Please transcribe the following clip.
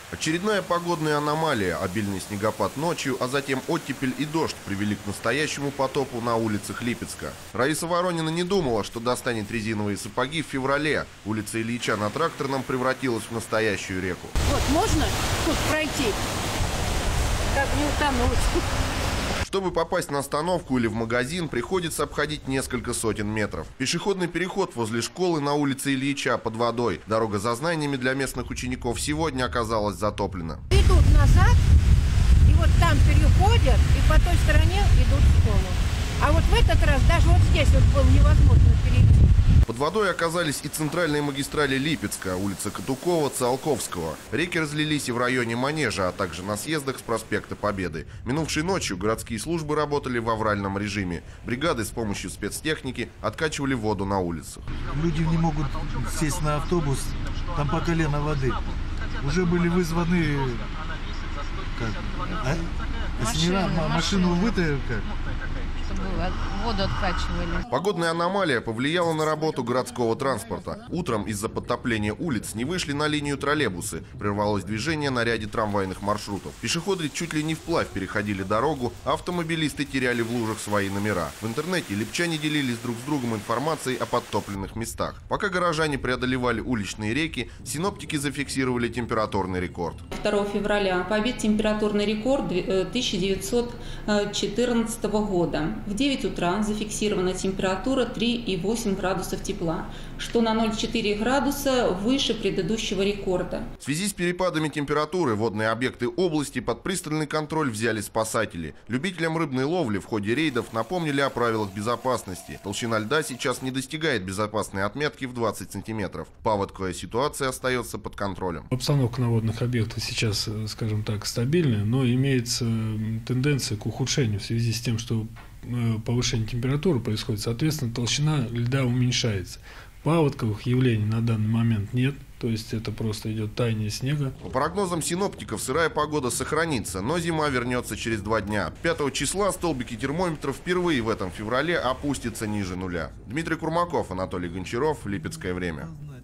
Очередная погодная аномалия, обильный снегопад ночью, а затем оттепель и дождь привели к настоящему потопу на улицах Липецка. Раиса Воронина не думала, что достанет резиновые сапоги в феврале. Улица Ильича на Тракторном превратилась в настоящую реку. Вот, можно тут пройти? Как не утонуть. Чтобы попасть на остановку или в магазин, приходится обходить несколько сотен метров. Пешеходный переход возле школы на улице Ильича под водой. Дорога за знаниями для местных учеников сегодня оказалась затоплена. Идут назад, и вот там переходят, и по той стороне идут в школу. А вот в этот раз даже вот здесь вот было невозможно перейти. Под водой оказались и центральные магистрали Липецка, улица Катукова, Циолковского. Реки разлились и в районе Манежа, а также на съездах с проспекта Победы. Минувшей ночью городские службы работали в авральном режиме. Бригады с помощью спецтехники откачивали воду на улицах. Люди не могут сесть на автобус, там по колено воды. Уже были вызваны машину вытащили, воду откачивали. Погодная аномалия повлияла на работу городского транспорта. Утром из-за подтопления улиц не вышли на линию троллейбусы. Прервалось движение на ряде трамвайных маршрутов. Пешеходы чуть ли не вплавь переходили дорогу, а автомобилисты теряли в лужах свои номера. В интернете липчане делились друг с другом информацией о подтопленных местах. Пока горожане преодолевали уличные реки, синоптики зафиксировали температурный рекорд. 2 февраля побит температурный рекорд 1914 года. В 9 утра зафиксирована температура 3,8 градусов тепла, что на 0,4 градуса выше предыдущего рекорда. В связи с перепадами температуры водные объекты области под пристальный контроль взяли спасатели. Любителям рыбной ловли в ходе рейдов напомнили о правилах безопасности. Толщина льда сейчас не достигает безопасной отметки в 20 сантиметров. Паводковая ситуация остается под контролем. Обстановка на водных объектах сейчас, скажем так, стабильная, но имеется тенденция к ухудшению в связи с тем, что повышение температуры происходит, соответственно, толщина льда уменьшается. Паводковых явлений на данный момент нет, то есть это просто идет таяние снега. По прогнозам синоптиков, сырая погода сохранится, но зима вернется через 2 дня. 5 числа столбики термометров впервые в этом феврале опустятся ниже нуля. Дмитрий Курмаков, Анатолий Гончаров, Липецкое время.